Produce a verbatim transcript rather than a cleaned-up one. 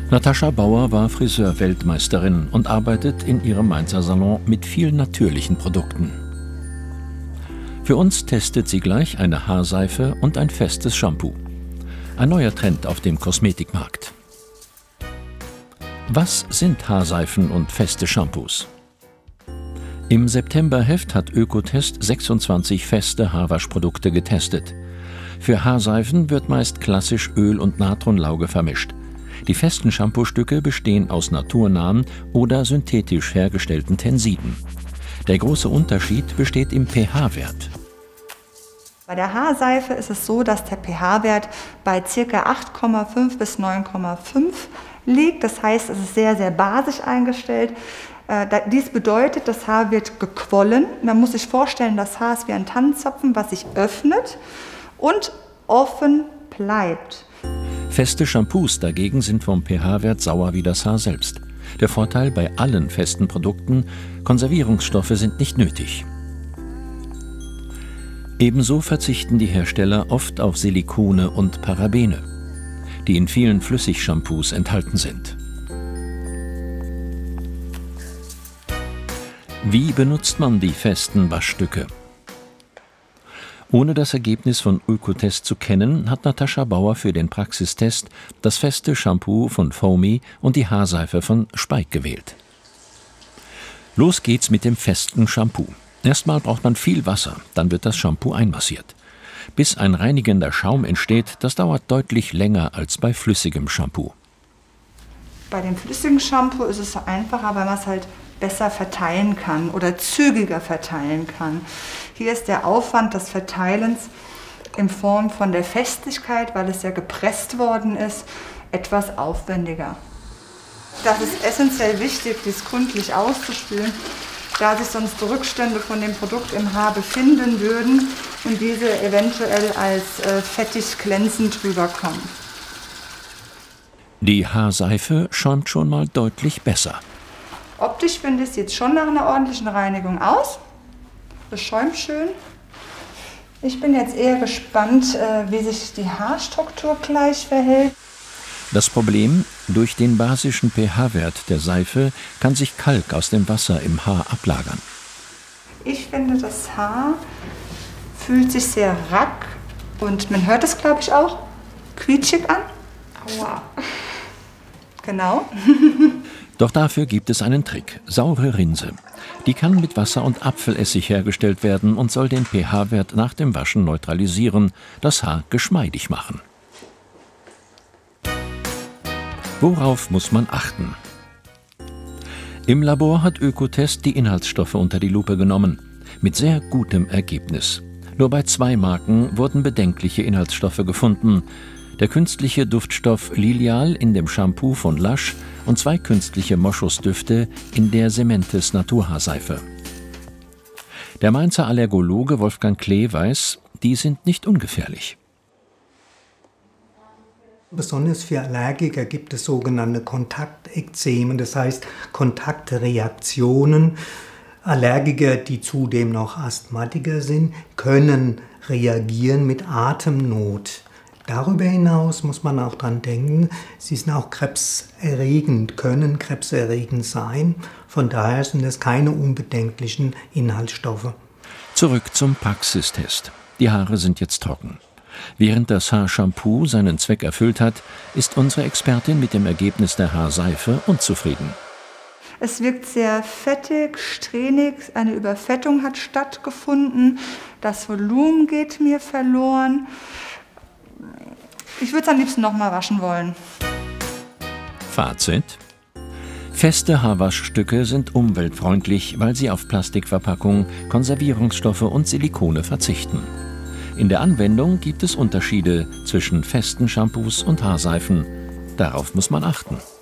Natascha Bauer war Friseur-Weltmeisterin und arbeitet in ihrem Mainzer Salon mit vielen natürlichen Produkten. Für uns testet sie gleich eine Haarseife und ein festes Shampoo. Ein neuer Trend auf dem Kosmetikmarkt. Was sind Haarseifen und feste Shampoos? Im Septemberheft hat Ökotest sechsundzwanzig feste Haarwaschprodukte getestet. Für Haarseifen wird meist klassisch Öl und Natronlauge vermischt. Die festen Shampoostücke bestehen aus naturnahen oder synthetisch hergestellten Tensiden. Der große Unterschied besteht im pH-Wert. Bei der Haarseife ist es so, dass der pH-Wert bei ca. acht Komma fünf bis neun Komma fünf liegt. Das heißt, es ist sehr, sehr basisch eingestellt. Dies bedeutet, das Haar wird gequollen. Man muss sich vorstellen, das Haar ist wie ein Tannenzapfen, was sich öffnet und offen bleibt. Feste Shampoos dagegen sind vom pH-Wert sauer wie das Haar selbst. Der Vorteil bei allen festen Produkten: Konservierungsstoffe sind nicht nötig. Ebenso verzichten die Hersteller oft auf Silikone und Parabene, die in vielen Flüssigshampoos enthalten sind. Wie benutzt man die festen Waschstücke? Ohne das Ergebnis von Ökotest zu kennen, hat Natascha Bauer für den Praxistest das feste Shampoo von Foamy und die Haarseife von Speik gewählt. Los geht's mit dem festen Shampoo. Erstmal braucht man viel Wasser, dann wird das Shampoo einmassiert. Bis ein reinigender Schaum entsteht, das dauert deutlich länger als bei flüssigem Shampoo. Bei dem flüssigen Shampoo ist es so einfacher, weil man es halt besser verteilen kann oder zügiger verteilen kann. Hier ist der Aufwand des Verteilens in Form von der Festigkeit, weil es ja gepresst worden ist, etwas aufwendiger. Das ist essentiell wichtig, dies gründlich auszuspülen, da sich sonst Rückstände von dem Produkt im Haar befinden würden und diese eventuell als äh, fettig glänzend rüberkommen. Die Haarseife schäumt schon mal deutlich besser. Optisch finde ich, sieht schon nach einer ordentlichen Reinigung aus. Das schäumt schön. Ich bin jetzt eher gespannt, äh, wie sich die Haarstruktur gleich verhält. Das Problem: Durch den basischen pH-Wert der Seife kann sich Kalk aus dem Wasser im Haar ablagern. Ich finde, das Haar fühlt sich sehr rack und man hört es, glaube ich, auch quietschig an. Aua. Genau. Doch dafür gibt es einen Trick: saure Rinse. Die kann mit Wasser und Apfelessig hergestellt werden und soll den pH-Wert nach dem Waschen neutralisieren, das Haar geschmeidig machen. Worauf muss man achten? Im Labor hat Ökotest die Inhaltsstoffe unter die Lupe genommen, mit sehr gutem Ergebnis. Nur bei zwei Marken wurden bedenkliche Inhaltsstoffe gefunden: der künstliche Duftstoff Lilial in dem Shampoo von Lush und zwei künstliche Moschusdüfte in der Sementes Naturhaarseife. Der Mainzer Allergologe Wolfgang Klee weiß, die sind nicht ungefährlich. Besonders für Allergiker gibt es sogenannte Kontaktekzemen, das heißt Kontaktreaktionen. Allergiker, die zudem noch Asthmatiker sind, können reagieren mit Atemnot. Darüber hinaus muss man auch daran denken, sie sind auch krebserregend, können krebserregend sein. Von daher sind es keine unbedenklichen Inhaltsstoffe. Zurück zum Praxistest. Die Haare sind jetzt trocken. Während das Haarshampoo seinen Zweck erfüllt hat, ist unsere Expertin mit dem Ergebnis der Haarseife unzufrieden. Es wirkt sehr fettig, strähnig, eine Überfettung hat stattgefunden, das Volumen geht mir verloren. Ich würde es am liebsten nochmal waschen wollen. Fazit: Feste Haarwaschstücke sind umweltfreundlich, weil sie auf Plastikverpackung, Konservierungsstoffe und Silikone verzichten. In der Anwendung gibt es Unterschiede zwischen festen Shampoos und Haarseifen. Darauf muss man achten.